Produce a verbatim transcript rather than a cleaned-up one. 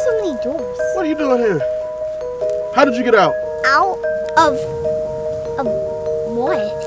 so many doors? What are you doing here? How did you get out? Out of... of what?